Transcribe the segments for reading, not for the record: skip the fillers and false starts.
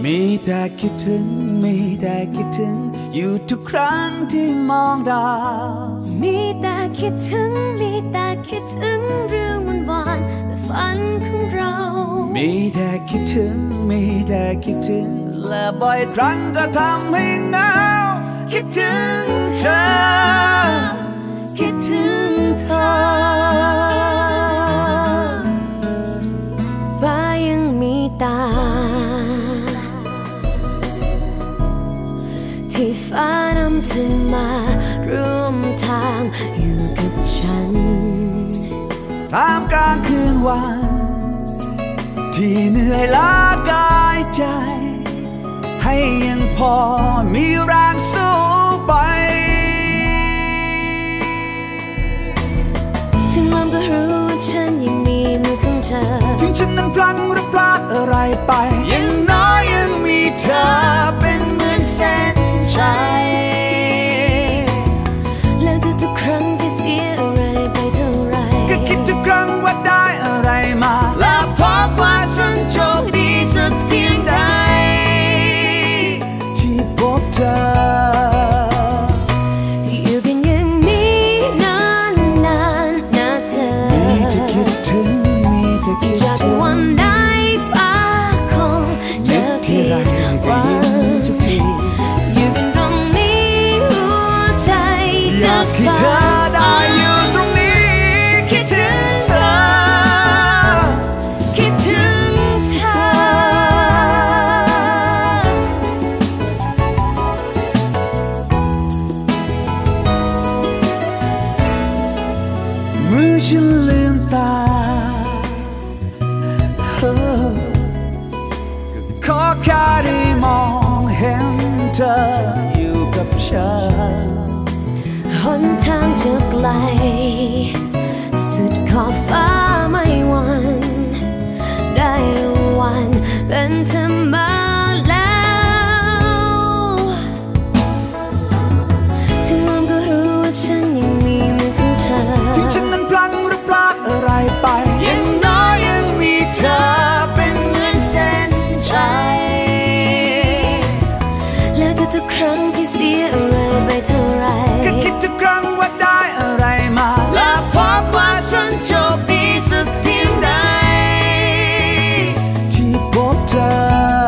มีแต่คิดถึงมีแต่คิดถึงอยู่ทุกครั้งที่มองดาวมีแต่คิดถึงมีแต่คิดถึงเรื่องหวานๆและฝันของเรามีแต่คิดถึงมีแต่คิดถึงและบ่อยครั้งก็ทำให้เหงาคิดถึงเธอคิดถึงเธอฟ้ายังมีตาที่ฟ้านำเธอมาร่วมทางอยู่กับฉันท่ามกลางคืนวันที่เหนื่อยล้ากายใจให้ยังพอมีแรงสู้ไปถึงมันก็รู้ว่าฉันยังมีมือของเธอถึงฉันนั้นพลั้งหรือพลาดอะไรไปยังน้อยยังมีเธอเป็นเหมือนเส้นชัยแล้วทุกๆครั้งที่เสียอะไรไปเท่าไรก็คิดทุกครั้งว่าได้อะไรมาและพบว่าฉันโชคดีสักเพียงใดที่พบเธออยู่กันอย่างนี้นานๆนะเธอมีแต่คิดถึงมีแต่คิดถึงวันใดฟ้าคงเจอที่หวังอยู่กันตรงนี้หัวใจอยากให้เธอได้อยู่ตรงนี้คิดถึงเธอคิดถึงเธอเมื่อฉันลืมตาขอแค่ได้มองเห็นเธออยู่กับฉันหนทางจะไกลสุดขอบฟ้าไม่หวั่นได้วันเป็นเธอมาแล้วถึงมันก็รู้ว่าฉันยังมีมือของเธอถึงฉันนั้นพลั้งหรือพลาดอะไรไปยังน้อยยังมีเธอเป็นเหมือนเส้นชัยแล้วทุกๆครั้งที่เสียอะไรไปเท่าไรก็คิดทุกครั้งว่าได้อะไรมาและพบว่าฉันโชคดีสักเพียงใดที่พบเธอ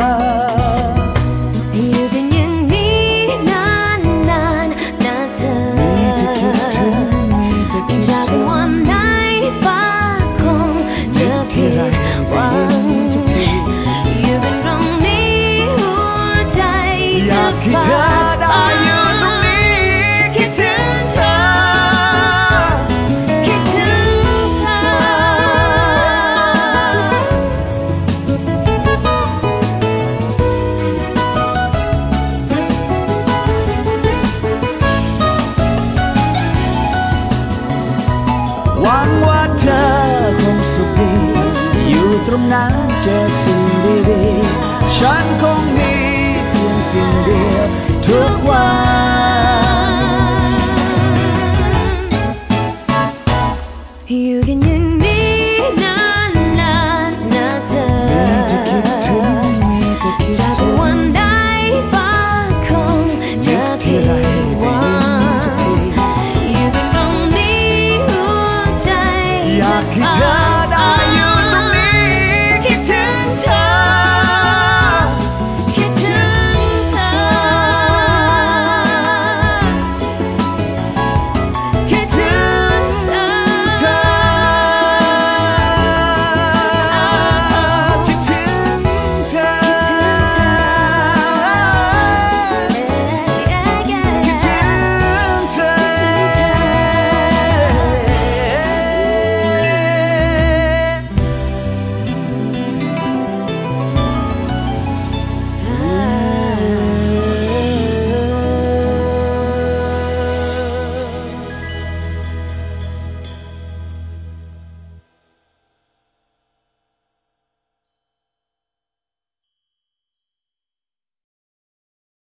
อยู่กันอย่างนี้นานๆนะเธอมีแต่คิดถึงมีแต่คิดถึงจากวันไหนฟ้าคงเจอที่หวังอยู่กันตรงนี้หัวใจอยากให้เธอได้อยู่ตรงนี้คิดถึงเธอคิดถึงเธอหวังว่าเธอคงสุขดีอยู่ตรงนั้นเจอสิ่งดีๆฉันคงมี